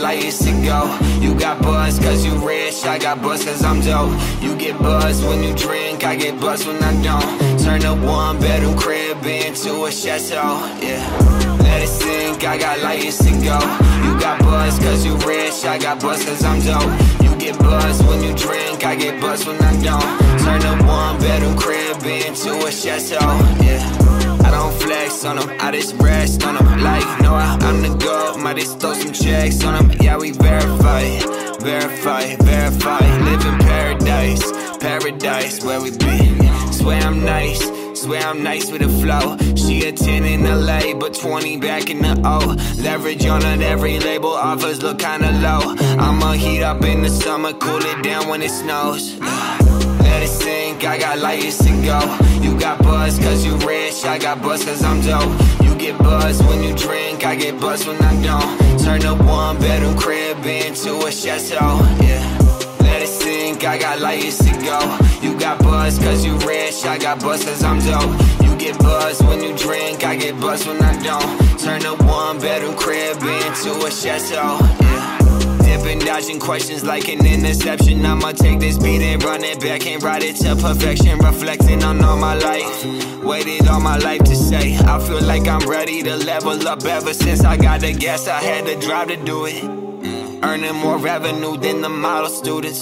layers to go. You got buzz cause you rich, I got buzz cause I'm dope. You get buzz when you drink, I get buzz when I don't. Turn a one bedroom crib into a chateau, yeah. Let it sink, I got layers to go. You got buzz cause you rich, I got buzz cause I'm dope. You get buzz when you drink, I get buzz when I don't. Turn a one bedroom crib into a chateau, yeah. I don't flex on them, I just rest on them. Like, no, I'm the GOAT, might just throw some checks on them. Yeah, we verify, verify, verify. Live in paradise, paradise where we be. Swear I'm nice, swear I'm nice with the flow. She a 10 in LA, but 20 back in the O. Leverage on it, every label, offers look kinda low. I'ma heat up in the summer, cool it down when it snows. Let it sink, I got layers to go. You got buzz cause you rich, I got buzz cause I'm dope. You get buzz when you drink, I get buzz when I don't. Turn a one bedroom crib into a chateau, yeah. Let it sink, I got layers to go. You got buzz cause you rich, I got buzz cause I'm dope. You get buzz when you drink, I get buzz when I don't. Turn a one bedroom crib into a chateau, yeah. Dipping, dodging questions like an interception. I'ma take this beat and run it back and ride it to perfection. Reflecting on all my life, waited all my life to say I feel like I'm ready to level up. Ever since I got the gas, I had to drive to do it. Earning more revenue than the model students.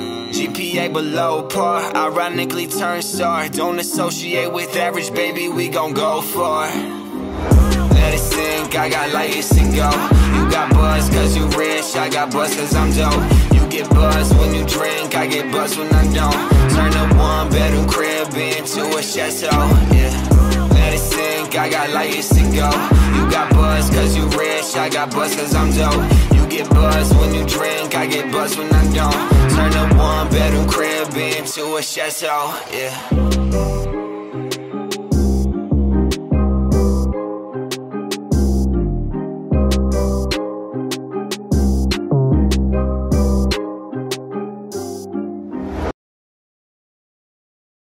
GPA below par, ironically turned star. Don't associate with average, baby, we gon' go far. Let it sink, I got layers to go. You got buzz cause you rich, I got buzz cause I'm dope. You get buzz when you drink, I get buzz when I don't. Turn a one bedroom crib into a chateau, yeah. Let it sink, I got layers to go. You got buzz cause you rich, I got buzz cause I'm dope. You get buzz when you drink, I get buzz when I don't. Turn a one bedroom crib into a chateau, yeah.